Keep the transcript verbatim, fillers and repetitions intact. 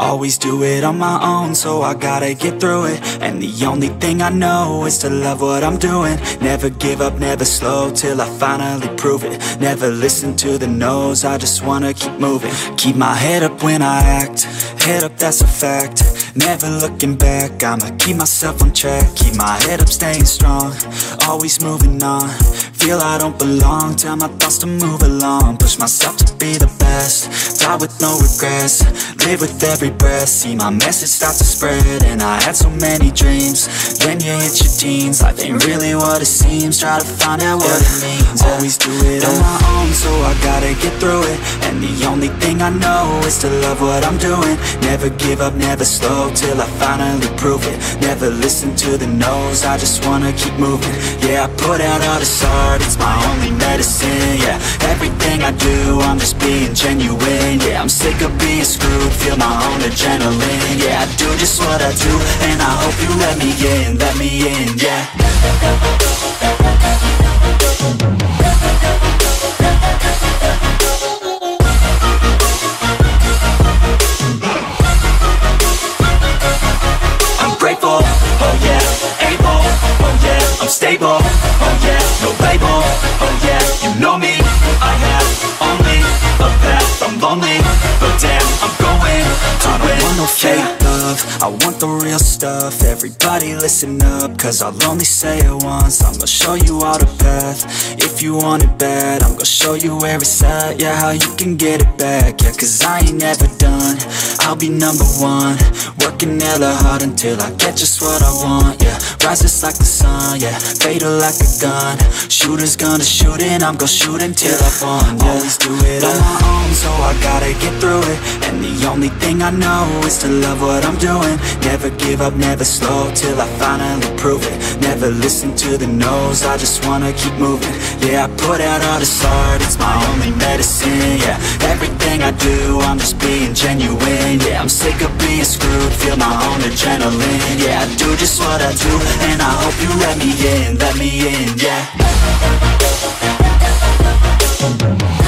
Always do it on my own, so I gotta get through it. And the only thing I know is to love what I'm doing. Never give up, never slow, till I finally prove it. Never listen to the no's, I just wanna keep moving. Keep my head up when I act, head up, that's a fact. Never looking back, I'ma keep myself on track. Keep my head up, staying strong, always moving on. Feel I don't belong, tell my thoughts to move along. Push myself to be the best, die with no regrets. Live with every breath, see my message start to spread. And I had so many dreams, then you hit your teens. Life ain't really what it seems, try to find out what it means. Always do it on my own, so I gotta get through it. And the only thing I know is to love what I'm doing. Never give up, never slow, till I finally prove it. Never listen to the no's, I just wanna keep moving. Yeah, I put out all this art, it's my only medicine. Yeah, everything I do, I'm just being genuine. Yeah, I'm sick of being screwed, feel my own adrenaline. Yeah, I do just what I do, and I hope you let me in, let me in, yeah. I'm grateful, oh yeah, able, oh yeah, I'm stable, oh yeah, no label, oh yeah, you know me, I have only a path, I'm lonely, but damn, I'm going to I don't want no fake love, I want the real stuff. Everybody listen up, cause I'll only say it once. I'm gonna show you all the path, if you want it bad. I'm gonna show you where it's at, yeah, how you can get it back. Yeah, cause I ain't never done, I'll be number one. Working hella hard until I get just what I want, yeah. Rises like the sun, yeah, fatal like a gun. Shooter's gonna shoot and I'm gonna shoot until I won, yeah. Always do it on my own, so I gotta get through it. And the only thing I know is to love what I'm doing. Never give up, never slow, till I finally prove it. Never listen to the no's, I just wanna keep moving. Yeah, I put out all this art, it's my only medicine. Yeah, everything I do, I'm just being genuine. Yeah, I'm sick of being screwed, feel my own adrenaline. Yeah, I do just what I do, and I hope you let me in, let me in, yeah.